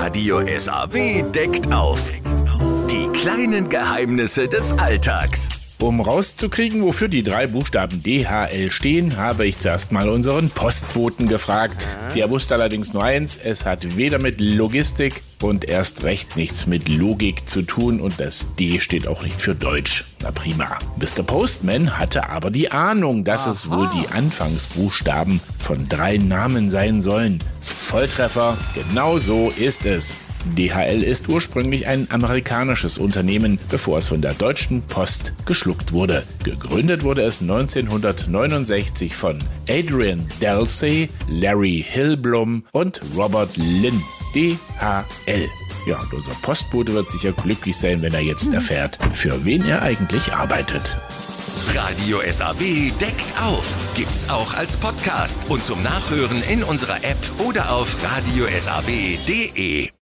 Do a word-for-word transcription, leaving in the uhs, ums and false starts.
Radio S A W deckt auf. Die kleinen Geheimnisse des Alltags. Um rauszukriegen, wofür die drei Buchstaben D H L stehen, habe ich zuerst mal unseren Postboten gefragt. Der wusste allerdings nur eins, es hat weder mit Logistik und erst recht nichts mit Logik zu tun und das D steht auch nicht für Deutsch. Na prima. Mister Postman hatte aber die Ahnung, dass Aha. es wohl die Anfangsbuchstaben von drei Namen sein sollen. Volltreffer, genau so ist es. D H L ist ursprünglich ein amerikanisches Unternehmen, bevor es von der Deutschen Post geschluckt wurde. Gegründet wurde es neunzehnhundertneunundsechzig von Adrian Delsey, Larry Hillblom und Robert Lynn. D H L. Ja, und unser Postbote wird sicher glücklich sein, wenn er jetzt erfährt, für wen er eigentlich arbeitet. Radio S A W deckt auf. Gibt's auch als Podcast und zum Nachhören in unserer App oder auf radio s a w punkt d e.